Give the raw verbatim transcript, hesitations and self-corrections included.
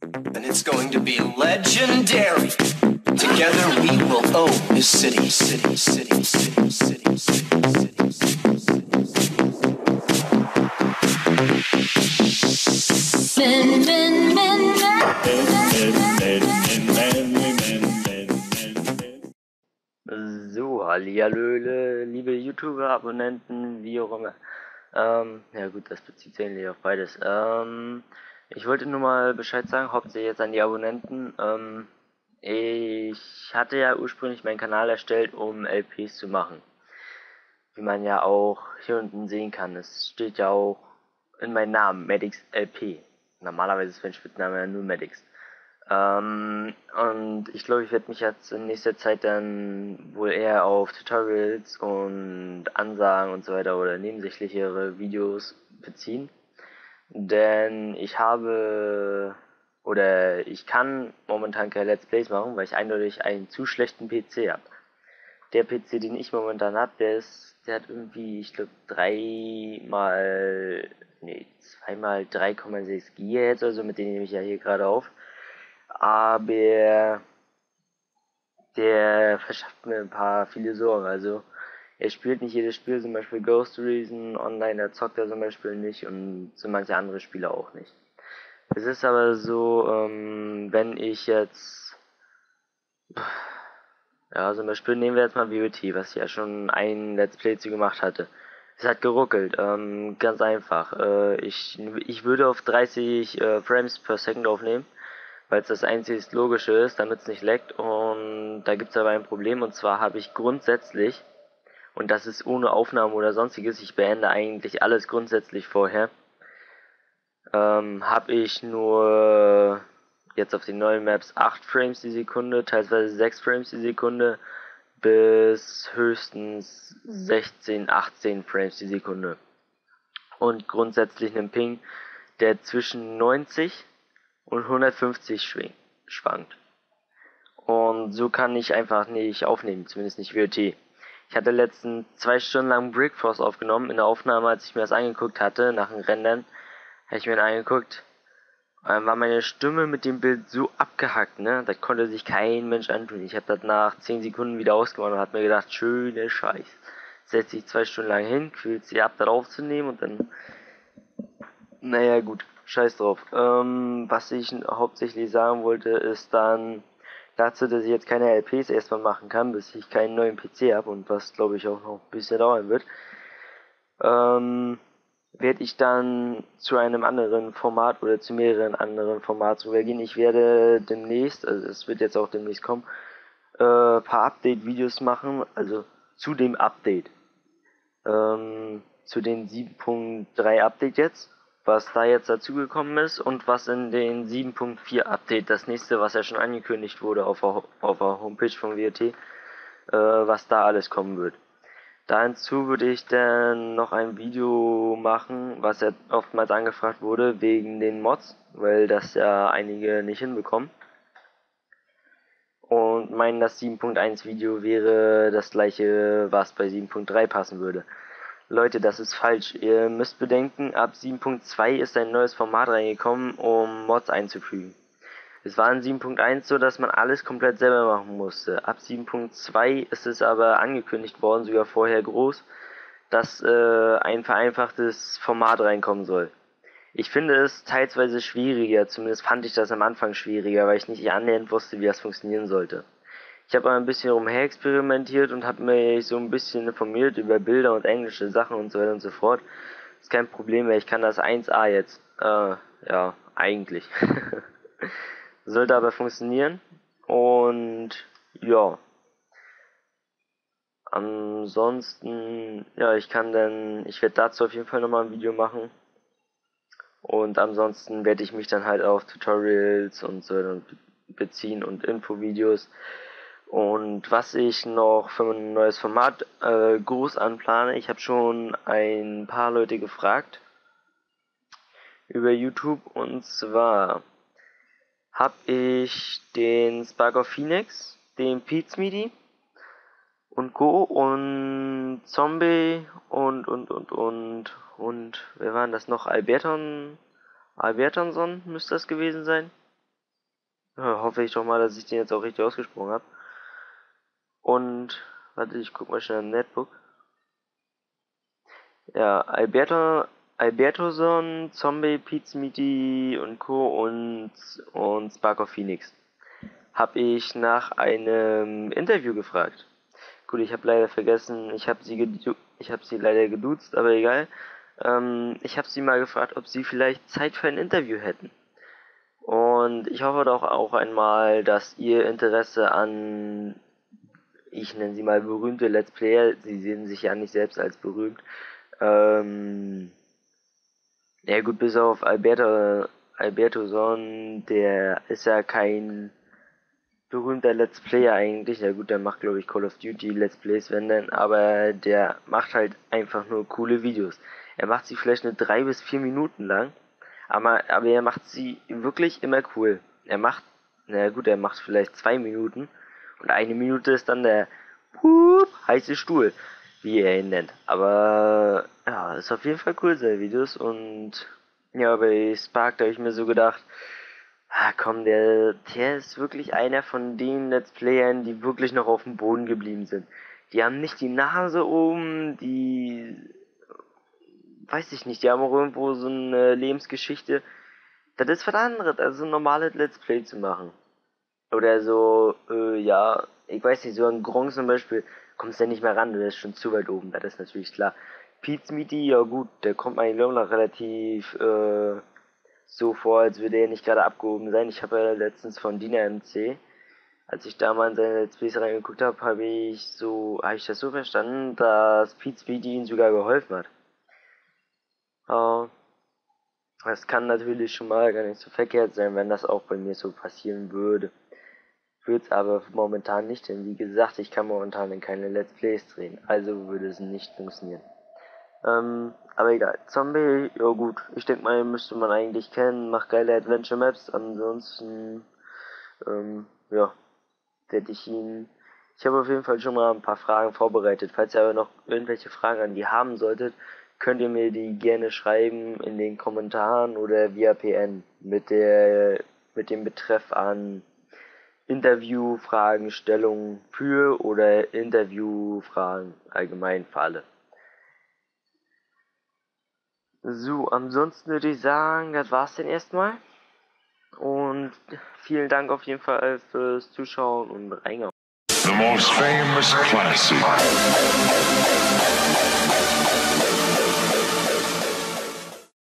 And it's going to be legendary. Together we will own this city, city, city, city, city, city, city, city. Men, men, men, So, hallihallöle, liebe YouTuber-Abonnenten, wie auch immer. Ähm, ja gut, das bezieht sich eigentlich auf beides. Ähm, ich wollte nur mal Bescheid sagen, hauptsächlich jetzt an die Abonnenten. Ähm, ich hatte ja ursprünglich meinen Kanal erstellt, um L Ps zu machen. Wie man ja auch hier unten sehen kann. Es steht ja auch in meinem Namen, Madix L P. Normalerweise ist mein Spitzname ja nur Madix. Ähm, und ich glaube, ich werde mich jetzt in nächster Zeit dann wohl eher auf Tutorials und Ansagen und so weiter oder nebensächlichere Videos beziehen. Denn ich habe oder ich kann momentan keine Let's Plays machen, weil ich eindeutig einen zu schlechten P C habe. Der P C, den ich momentan habe, der ist, der hat irgendwie, ich glaube, dreimal, nee, zweimal drei Komma sechs Gigahertz oder so, mit denen nehme ich ja hier gerade auf. Aber der verschafft mir ein paar viele Sorgen. Also er spielt nicht jedes Spiel, zum Beispiel Ghost Recon Online, da zockt er zum Beispiel nicht und so manche andere Spiele auch nicht. Es ist aber so, ähm, wenn ich jetzt, ja, zum Beispiel nehmen wir jetzt mal W O T, was ich ja schon ein Let's Play zu gemacht hatte. Es hat geruckelt, ähm, ganz einfach. Äh, ich, ich würde auf dreißig äh, Frames per Second aufnehmen, weil es das einzig Logische ist, damit es nicht leckt. Und da gibt es aber ein Problem, und zwar habe ich grundsätzlich, und das ist ohne Aufnahme oder sonstiges, ich beende eigentlich alles grundsätzlich vorher, ähm, habe ich nur jetzt auf den neuen Maps acht Frames die Sekunde, teilweise sechs Frames die Sekunde, bis höchstens sechzehn, achtzehn Frames die Sekunde. Und grundsätzlich einen Ping, der zwischen neunzig und hundertfünfzig schwankt. Und so kann ich einfach nicht aufnehmen, zumindest nicht W O T. Ich hatte letztens zwei Stunden lang Brickfrost aufgenommen. In der Aufnahme, als ich mir das angeguckt hatte, nach dem Rendern, habe ich mir das angeguckt, war meine Stimme mit dem Bild so abgehackt, ne? Das konnte sich kein Mensch antun. Ich habe das nach zehn Sekunden wieder ausgemacht und habe mir gedacht, schöne Scheiß. Setz dich zwei Stunden lang hin, quälst sie ab, das aufzunehmen und dann, naja gut, scheiß drauf. Ähm, was ich hauptsächlich sagen wollte, ist dann dazu, dass ich jetzt keine L Ps erstmal machen kann, bis ich keinen neuen P C habe und was glaube ich auch noch ein bisschen dauern wird. Ähm, werde ich dann zu einem anderen Format oder zu mehreren anderen Formaten übergehen. Ich werde demnächst, also es wird jetzt auch demnächst kommen, äh, paar Update-Videos machen, also zu dem Update. Ähm, zu den sieben Punkt drei Update jetzt, was da jetzt dazugekommen ist und was in den sieben Punkt vier Update, das nächste, was ja schon angekündigt wurde auf der, auf der Homepage von W O T, äh, was da alles kommen wird. Dazu würde ich dann noch ein Video machen, was ja oftmals angefragt wurde, wegen den Mods, weil das ja einige nicht hinbekommen. Und meinen, das sieben Punkt eins Video wäre das gleiche, was bei sieben Punkt drei passen würde. Leute, das ist falsch. Ihr müsst bedenken, ab sieben Punkt zwei ist ein neues Format reingekommen, um Mods einzufügen. Es war in sieben Punkt eins so, dass man alles komplett selber machen musste. Ab sieben Punkt zwei ist es aber angekündigt worden, sogar vorher groß, dass äh, ein vereinfachtes Format reinkommen soll. Ich finde es teilweise schwieriger, zumindest fand ich das am Anfang schwieriger, weil ich nicht annähernd wusste, wie das funktionieren sollte. Ich habe ein bisschen rumher experimentiert und habe mich so ein bisschen informiert über Bilder und englische Sachen und so weiter und so fort. Ist kein Problem mehr, ich kann das eins a jetzt. Äh, ja, eigentlich. Sollte aber funktionieren. Und ja. Ansonsten, ja, ich kann dann, ich werde dazu auf jeden Fall nochmal ein Video machen. Und ansonsten werde ich mich dann halt auf Tutorials und so beziehen und Infovideos. Und was ich noch für ein neues Format äh, groß anplane, ich habe schon ein paar Leute gefragt über YouTube, und zwar habe ich den Spark of Phoenix, den Pizmeaty und Co. und Zombie und und und und und wer war denn das noch? Alberton, Albertonson müsste das gewesen sein. Ja, hoffe ich doch mal, dass ich den jetzt auch richtig ausgesprochen habe. Und, warte, ich guck mal schnell im Netbook. Ja, Alberto, Albertoson, Zombie, Pizmeaty und Co. und, und Spark of Phoenix. Habe ich nach einem Interview gefragt. Gut, ich habe leider vergessen, ich habe sie, gedu ich hab sie leider geduzt, aber egal. Ähm, ich habe sie mal gefragt, ob sie vielleicht Zeit für ein Interview hätten. Und ich hoffe doch auch einmal, dass ihr Interesse an, ich nenne sie mal berühmte Let's Player, sie sehen sich ja nicht selbst als berühmt, ähm, ja gut, bis auf Alberto, Alberto Son, der ist ja kein berühmter Let's Player eigentlich. Ja gut, der macht glaube ich Call of Duty Let's Plays, wenn denn, aber der macht halt einfach nur coole Videos. Er macht sie vielleicht nur drei bis vier Minuten lang, aber, aber er macht sie wirklich immer cool. Er macht, na gut, er macht vielleicht zwei Minuten und eine Minute ist dann der Pup, heiße Stuhl, wie er ihn nennt. Aber ja, ist auf jeden Fall cool, seine Videos. Und ja, bei Spark, da habe ich mir so gedacht, ah, komm, der, der ist wirklich einer von den Let's Playern, die wirklich noch auf dem Boden geblieben sind. Die haben nicht die Nase oben, die, weiß ich nicht, die haben auch irgendwo so eine Lebensgeschichte. Das ist was anderes, als so ein normales Let's Play zu machen. Oder so, äh, ja, ich weiß nicht, so ein Gronk zum Beispiel, kommst du ja nicht mehr ran, der ist schon zu weit oben, das ist natürlich klar. Pizmeaty, ja gut, der kommt mir glaube ich noch relativ, äh, so vor, als würde er nicht gerade abgehoben sein. Ich habe ja letztens von Dina M C, als ich da mal in seine Let's Plays reingeguckt habe, habe ich so, habe ich das so verstanden, dass Pizmeaty ihm sogar geholfen hat. Äh, das kann natürlich schon mal gar nicht so verkehrt sein, wenn das auch bei mir so passieren würde. Würde es aber momentan nicht, denn wie gesagt, ich kann momentan in keine Let's Plays drehen, also würde es nicht funktionieren. Ähm, aber egal. Zombie, ja gut, ich denke mal, müsste man eigentlich kennen, macht geile Adventure Maps, ansonsten, ähm, ja, hätte ich ihn. Ich habe auf jeden Fall schon mal ein paar Fragen vorbereitet. Falls ihr aber noch irgendwelche Fragen an die haben solltet, könnt ihr mir die gerne schreiben in den Kommentaren oder via P N mit der mit dem Betreff an Interviewfragen, Stellung für oder Interviewfragen allgemein für alle. So, ansonsten würde ich sagen, das war's denn erstmal. Und vielen Dank auf jeden Fall fürs Zuschauen und reingehauen. The most famous classic.